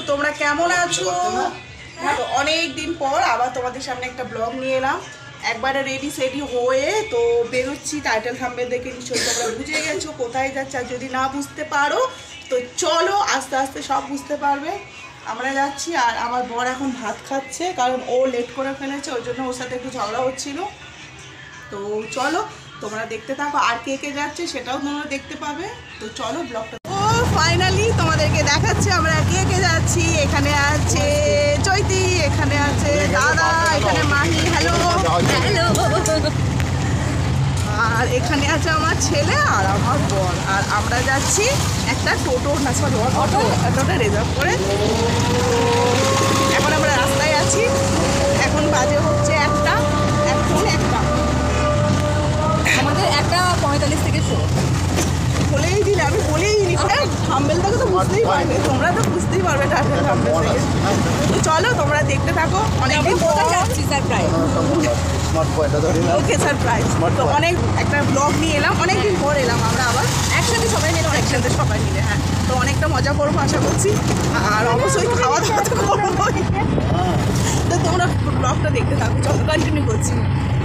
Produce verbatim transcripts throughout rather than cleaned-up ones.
তোমরা কেমন আছো? তো অনেক দিন পর আবার তোমাদের সামনে একটা ব্লগ নিয়ে এলাম। একবারে রেডি সেডি হয়ে তো বেরোচ্ছি। টাইটেল থাম্বনেল দেখে নিশ্চয়ই তোমরা বুঝে গেছো কোথায় যাচ্ছে। আর যদি না বুঝতে পারো তো চলো আস্তে আস্তে সব বুঝতে পারবে। আমরা যাচ্ছি আর আমার বর এখন ভাত খাচ্ছে, কারণ ও লেট করে ফেলেছে, ওই জন্য ওর সাথে একটু ঝগড়া হচ্ছিল। তো চলো তোমরা দেখতে থাকো, আর কে কে যাচ্ছে সেটাও তোমরা দেখতে পাবে। তো চলো ব্লগটা। ও ফাইনালি তোমাদেরকে দেখাচ্ছি আমরা কে কে যাচ্ছি। এখানে আছে চৈতি, এখানে আছে দাদা, এখানে মাহি, হ্যালো হ্যালো, আর এখানে আছে আমার ছেলে আর আমার বর। আর আমরা যাচ্ছি একটা টোটো, না সরি অটো, অটোটা রিজার্ভ করে। এখন আমরা রাস্তায় আছি, এখন বাজে হচ্ছে একটা, এখন একটা আমাদের একটা পঁয়তাল্লিশ থেকে শো বলেই দিলে, আমি বলেই দিই থাম্বনেলটাকে তো বুঝতেই পারবে, তোমরা তো বুঝতেই পারবে টাইটেল থাম্বনেল থেকে। তো চলো তোমরা দেখতে থাকো। অনেকদিন পর যাচ্ছি সারপ্রাইজ, ওকে সারপ্রাইজ। তো অনেক একটা ব্লগ নিয়ে এলাম, অনেকদিন পর এলাম আমরা আবার একসাথে সবাই মিলে, একসাথে সবাই মিলে। হ্যাঁ, তো অনেকটা মজা করবো আশা করছি, আর অবশ্যই খাওয়া দাওয়া তো করবোই। তো তোমরা ব্লগটা দেখতে থাকো, চলো কন্টিনিউ করছি।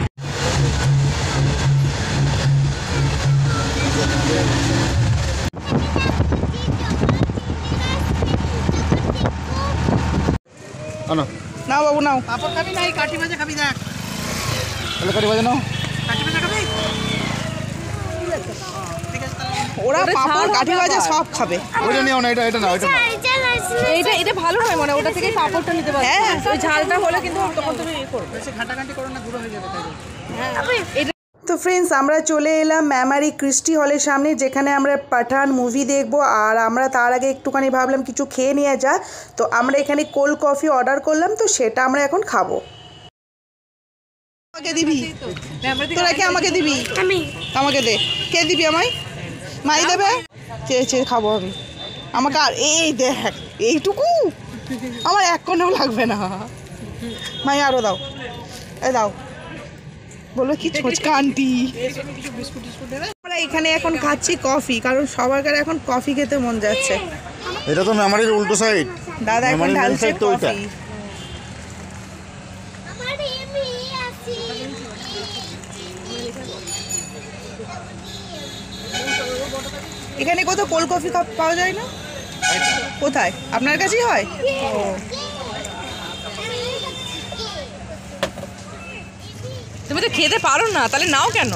নাও বাবু নাও। পাপড় খাবি না কাঠি ভাজা খাবি? দেখ তাহলে কাঠি ভাজা নাও। কাঠি ভাজা খাবি? ওরা পাপড় কাঠি ভাজা সব খাবে। ওইটা নিও না, এটা এটা নাও, এটা নাও। এইটা এটা ভালো হয় মানে, ওটা থেকে পাপড়টা নিতে পারবে। হ্যাঁ, ওই ঝালটা হলে কিন্তু তখন তুমি এই করবে, বেশি ঘাটাঘাটি করো না, গুঁড়ো হয়ে যাবে তাই। হ্যাঁ। তো ফ্রেন্ডস, আমরা চলে এলাম মেমারি ক্রিস্টি হলের সামনে, যেখানে আমরা পাঠান মুভি দেখব। আর আমরা তার আগে একটুখানি ভাবলাম কিছু খেয়ে নিয়ে যা, তো আমরা এখানে কোল্ড কফি অর্ডার করলাম, তো সেটা আমরা এখন খাবো। আমাকে দিবি? তোরা কি আমাকে দিবি? আমি আমাকে দে। কে দিবি? আমায় মাই দেবে? চেয়ে চেয়ে খাবো আমি। আমাকে আর এই দেখ এইটুকু, আমার এক কোণেও লাগবে না। মাই আরও দাও, এ দাও। বলো কি ছোচকা আন্টি। আমরা এখানে এখন খাচ্ছি কফি, কারণ সবার কাছে এখন কফি খেতে মন যাচ্ছে। এটা তো মেমারির উল্টো সাইড। দাদা এখন ঢালছে কফি। এখানে কত কোল্ড কফি কাপ পাওয়া যায় না? কোথায়? আপনার কাছেই হয়? ও তুমি তো খেতে পারো না, তাহলে নাও কেন?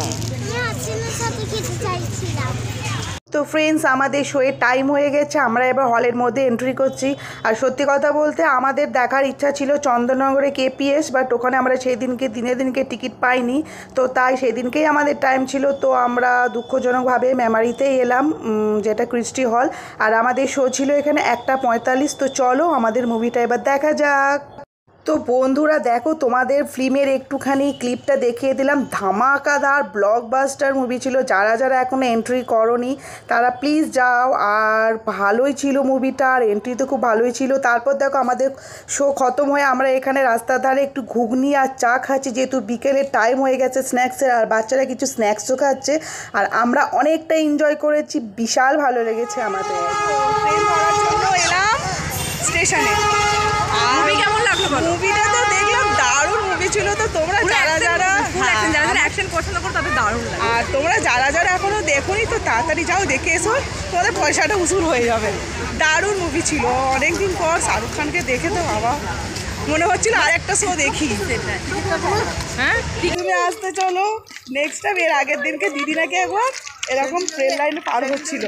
তো ফ্রেন্ডস, আমাদের শোয়ের টাইম হয়ে গেছে, আমরা এবার হলের মধ্যে এন্ট্রি করছি। আর সত্যি কথা বলতে আমাদের দেখার ইচ্ছা ছিল চন্দননগরে কেপিএস, বাট ওখানে আমরা সেই দিনকে দিনে দিনকে টিকিট পাইনি, তো তাই সেদিনকেই আমাদের টাইম ছিল। তো আমরা দুঃখজনকভাবে মেমারিতেই এলাম, যেটা ক্রিস্টি হল। আর আমাদের শো ছিল এখানে একটা পঁয়তাল্লিশ। তো চলো আমাদের মুভিটা এবার দেখা যাক। তো বন্ধুরা দেখো, তোমাদের ফিল্মের একটুখানি ক্লিপটা দেখিয়ে দিলাম। ধামাকাদার ব্লকবাস্টার মুভি ছিল। যারা যারা এখনও এন্ট্রি করনি তারা প্লিজ যাও। আর ভালোই ছিল মুভিটা, আর এন্ট্রি তো খুব ভালোই ছিল। তারপর দেখো আমাদের শো খতম হয়ে আমরা এখানে রাস্তার ধারে একটু ঘুগনি আর চা খাচ্ছি, যেহেতু বিকেলের টাইম হয়ে গেছে স্ন্যাক্সের, আর বাচ্চারা কিছু স্ন্যাক্সও খাচ্ছে। আর আমরা অনেকটা এনজয় করেছি, বিশাল ভালো লেগেছে আমাদের। ট্রেন ধরার জন্য এলাম স্টেশনে। মুভি কেমন লাগলো? মুভিটা তো দেখলাম দারুণ মুভি ছিল। তো তোমরা যারা যারা অ্যাকশন পছন্দ করো তাদের দারুণ লাগে। আর তোমরা যারা যারা এখনো দেখোনি তো তাড়াতাড়ি যাও, দেখে এসো, তোমাদের পয়সাটা উসুল হয়ে যাবে। দারুণ মুভি ছিল। অনেকদিন পর শাহরুখ খানকে দেখে তো বাবা মনে হচ্ছিল আর একটা শো দেখি। হ্যাঁ, তুমি আসতে চলো নেক্সট টাইম। এর আগের দিনকে দিদি নাকি একবার এরকম ট্রেন লাইনে পার হচ্ছিল।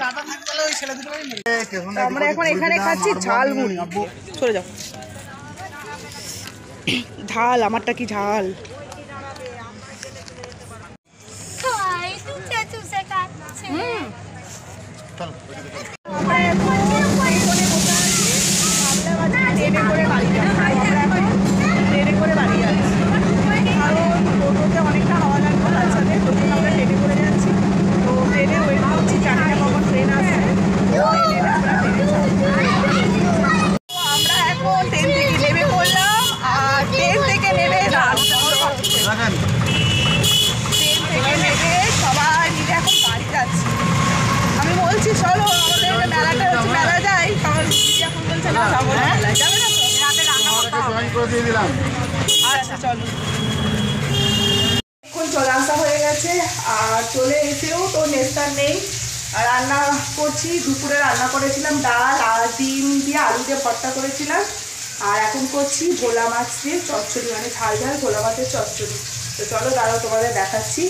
আমরা এখন এখানে খাচ্ছি ঝাল মুড়ি। চলে যাও। ঝাল, আমারটা কি ঝাল। অনেকটা হাওয়া লাগবে তার সাথে, আমরা ট্রেনে করে যাচ্ছি। তো ট্রেনে ওয়েট করছি চারটে কখন ট্রেন আসে। আমরা এখন ট্রেন থেকে নেমে পড়লাম, আর ট্রেন থেকে নেমে ট্রেন থেকে নেমে সবাই মিলে এখন বাড়ি যাচ্ছি। আমি বলছি চলো আমাদের মেলাটা হচ্ছে মেলা যাই আমার এখন বলছে না যাবো মেলায় যাবে না তো রাতে রান্না করতে হবে করে দিয়ে দিলাম। আচ্ছা চলো এখন চলে আসা হয়ে গেছে আর চলে এসেও তো নেস্তার নেই আর রান্না করছি দুপুরে রান্না করেছিলাম ডাল আর ডিম দিয়ে আলু দিয়ে ভর্তা করেছিলাম আর এখন করছি ভোলা মাছ দিয়ে চচ্চড়ি মানে ঝাল ঝাল ভোলা মাছের চচ্চড়ি তো চলো দাঁড়াও তোমাদের দেখাচ্ছি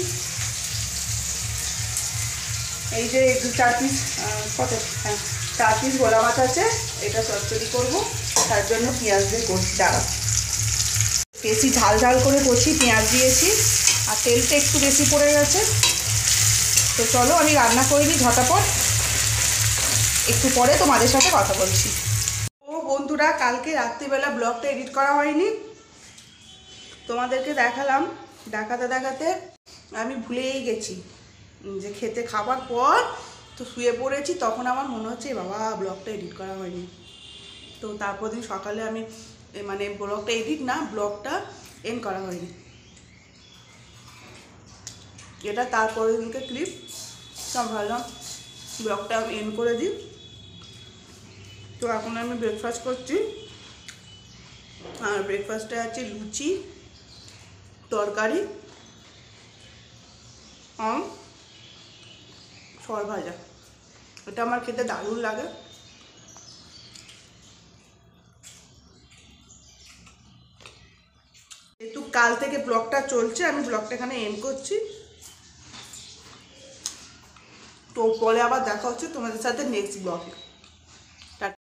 এই যে দু চার পিস কত হ্যাঁ চার পিস ভোলা মাছ আছে এটা চচ্চড়ি করবো তার জন্য পেঁয়াজ দিয়ে করছি দাঁড়াও বেশি ঝাল ঝাল করে করছি পেঁয়াজ দিয়েছি আর তেলটা একটু বেশি পড়ে গেছে তো চলো আমি রান্না করে নিই ঝটাপট একটু পরে তোমাদের সাথে কথা বলছি ও বন্ধুরা কালকে রাত্রিবেলা ব্লগটা এডিট করা হয়নি তোমাদেরকে দেখালাম দেখাতে দেখাতে আমি ভুলেই গেছি যে খেতে খাবার পর তো শুয়ে পড়েছি তখন আমার মনে হচ্ছে বাবা ব্লগটা এডিট করা হয়নি তো তারপর দিন সকালে আমি মানে ব্লগটা এডিট না ব্লগটা এন্ড করা হয়নি এটা তারপরের দিনকে ক্লিপ সব ভাবলাম ব্লগটা আমি এন্ড করে দিই তো এখন আমি ব্রেকফাস্ট করছি আর ব্রেকফাস্টে আছে লুচি তরকারি আর সর ভাজা এটা আমার খেতে দারুণ লাগে যেহেতু কাল থেকে ব্লগটা চলছে আমি ব্লগটা এখানে এন্ড করছি তো পরে আবার দেখা হচ্ছে তোমাদের সাথে নেক্সট ব্লগে